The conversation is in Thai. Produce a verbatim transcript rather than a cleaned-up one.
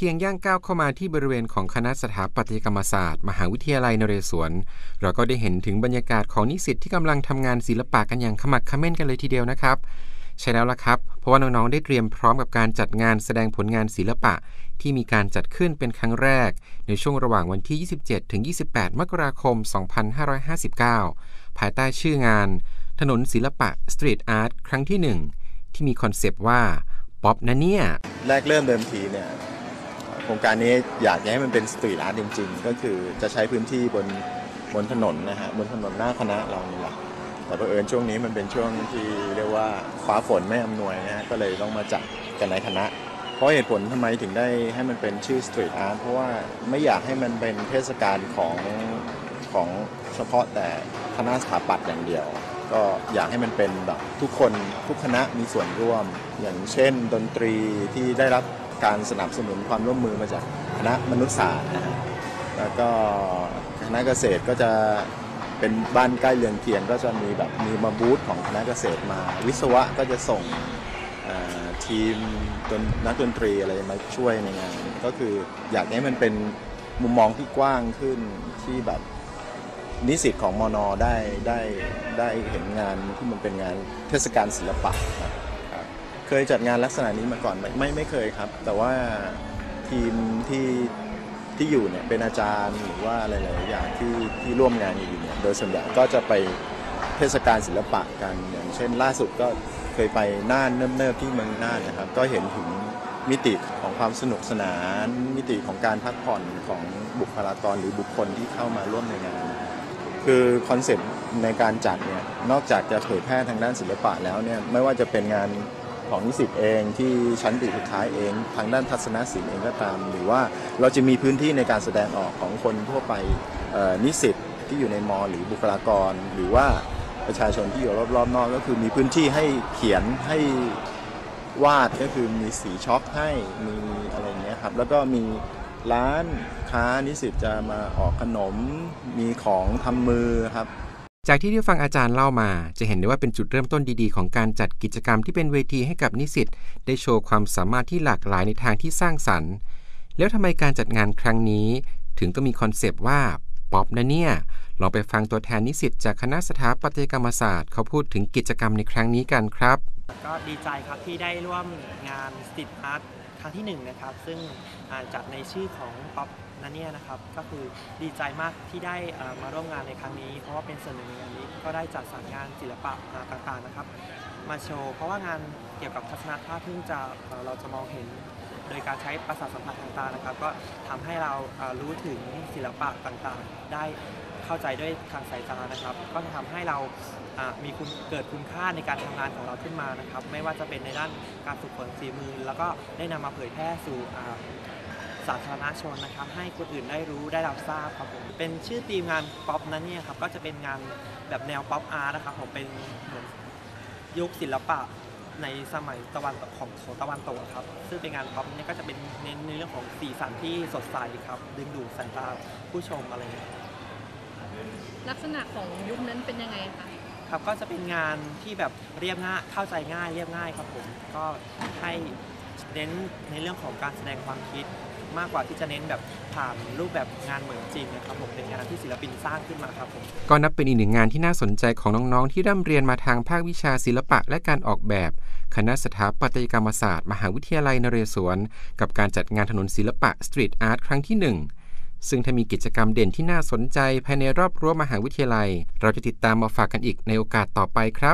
พียงย่างก้าวเข้ามาที่บริเวณของคณะสถาปัตยกรรมศาสตร์มหาวิทยาลัยนเรศวรเราก็ได้เห็นถึงบรรยากาศของนิสิตที่กำลังทำงานศิลปะกันอย่างขมักเขม้นกันเลยทีเดียวนะครับใช่แล้วล่ะครับเพราะว่าน้องๆได้เตรียมพร้อมกับการจัดงานแสดงผลงานศิลปะที่มีการจัดขึ้นเป็นครั้งแรกในช่วงระหว่างวันที่ ยี่สิบเจ็ดถึงยี่สิบแปด มกราคม สองพันห้าร้อยห้าสิบเก้า ภายใต้ชื่องานถนนศิลปะสตรีทอาร์ตครั้งที่หนึ่งที่มีคอนเซปต์ว่าป๊อปนะเนี่ยแรกเริ่มเดิมทีเนี่ยโครงการนี้อยากให้มันเป็นสตรีทอาร์ตจริงๆก็คือจะใช้พื้นที่บนบนถนนนะฮะบนถนนหน้าคณะเรานี่แหละแต่เผอิญช่วงนี้มันเป็นช่วงที่เรียกว่าฟ้าฝนไม่อำนวยนะฮะก็เลยต้องมาจัดกันในคณะเพราะเหตุผลทำไมถึงได้ให้มันเป็นชื่อสตรีทอาร์ตเพราะว่าไม่อยากให้มันเป็นเทศกาลของของเฉพาะแต่คณะสถาปัตย์อย่างเดียวก็อยากให้มันเป็นแบบทุกคนทุกคณะมีส่วนร่วมอย่างเช่นดนตรีที่ได้รับการสนับสนุนความร่วมมือมาจากคณะมนุษยศาสตร์นะฮะแล้วก็คณะเกษตรก็จะเป็นบ้านใกล้เรือนเคียงก็จะมีแบบมีมาบูธของคณะเกษตรมาวิศวะก็จะส่งทีมนักดนตรีอะไรมาช่วยในงานก็คืออยากให้มันเป็นมุมมองที่กว้างขึ้นที่แบบนิสิตของมน.ได้ได้ได้เห็นงานที่มันเป็นงานเทศกาลศิลปะครับเคยจัดงานลักษณะนี้มาก่อนไหมไม่ไม่เคยครับแต่ว่าทีมที่ที่อยู่เนี่ยเป็นอาจารย์หรือว่าอะไรหลายอย่างที่ที่ร่วมงานอยู่เนี่ยโดยส่วนใหญ่ก็จะไปเทศกาลศิลปะกันอย่างเช่นล่าสุดก็เคยไปน่านเนิบๆที่เมืองน่านนะครับก็เห็นถึงมิติของความสนุกสนานมิติของการพักผ่อนของบุคลากรหรือบุคคลที่เข้ามาร่วมในงานคือคอนเซ็ปต์ในการจัดเนี่ยนอกจากจะเผยแพร่ทางด้านศิลปะแล้วเนี่ยไม่ว่าจะเป็นงานของนิสิตเองที่ชั้นปีสุดท้ายเองทางด้านทัศนศิลป์เองก็ตามหรือว่าเราจะมีพื้นที่ในการแสดงออกของคนทั่วไปนิสิตที่อยู่ในมอหรือบุคลากรหรือว่าประชาชนที่อยู่รอบๆนอกก็คือมีพื้นที่ให้เขียนให้วาดก็คือมีสีช็อคให้มีอะไรอย่างเงี้ยครับแล้วก็มีร้านค้านิสิตจะมาออกขนมมีของทำมือครับจากที่ได้ฟังอาจารย์เล่ามาจะเห็นได้ว่าเป็นจุดเริ่มต้นดีๆของการจัดกิจกรรมที่เป็นเวทีให้กับนิสิตได้โชว์ความสามารถที่หลากหลายในทางที่สร้างสรรค์แล้วทำไมการจัดงานครั้งนี้ถึงต้องมีคอนเซปต์ว่าป๊อปนะเนี่ยลองไปฟังตัวแทนนิสิตจากคณะสถาปัตยกรรมศาสตร์เขาพูดถึงกิจกรรมในครั้งนี้กันครับก็ดีใจครับที่ได้ร่วมงานสตรีทอาร์ตครั้งที่หนึ่งนะครับซึ่งจัดในชื่อของป๊อปนะเนี่ยนะครับก็คือดีใจมากที่ได้มาร่วมงานในครั้งนี้เพราะว่าเป็นส่วนหนึ่งในงานนี้ก็ได้จัดสรรงานศิลปะต่างๆนะครับมาโชว์เพราะว่างานเกี่ยวกับทัศนคติเพิ่งจะเราจะมองเห็นโดยการใช้ประสาทสัมผัสต่างๆนะครับก็ทำให้เรารู้ถึงศิลปะต่างๆได้เข้าใจด้วยทางสายตานะครับก็จะทำให้เรามีคุณเกิดคุณค่าในการทำงานของเราขึ้นมานะครับไม่ว่าจะเป็นในด้านการฝึกฝนฝีมือแล้วก็ได้นำมาเผยแพร่สู่สาธารณชนนะครับให้คนอื่นได้รู้ได้รับทราบครับผมเป็นชื่อธีมงานป๊อปนั้นเนี่ยครับก็จะเป็นงานแบบแนวป๊อปอาร์ตนะครับผมเป็นเหมือนยุคศิลปะในสมัยตะวันตกของของตะวันตกครับซึ่งเป็นงานป๊อปเนี่ยก็จะเป็นเน้นในเรื่องของสีสันที่สดใสครับดึงดูดสายตาผู้ชมอะไรอย่างเงี้ยลักษณะของยุคนั้นเป็นยังไงคะครับก็จะเป็นงานที่แบบเรียบง่ายเข้าใจง่ายเรียบง่ายครับผมก็ให้เน้นในเรื่องของการแสดงความคิดมากกว่าที่จะเน้นแบบผ่านรูปแบบงานเหมือนจริงนะครับผมเป็นงานที่ศิลปินสร้างขึ้นมาครับผมก็นับเป็นอีกหนึ่งงานที่น่าสนใจของน้องๆที่ร่ำเรียนมาทางภาควิชาศิลปะและการออกแบบคณะสถาปัตยกรรมศาสตร์มหาวิทยาลัยนเรศวรกับการจัดงานถนนศิลปะสตรีทอาร์ตครั้งที่หนึ่งซึ่งถ้ามีกิจกรรมเด่นที่น่าสนใจภายในรอบรั้วมหาวิทยาลัยเราจะติดตามมาฝากกันอีกในโอกาสต่อไปครับ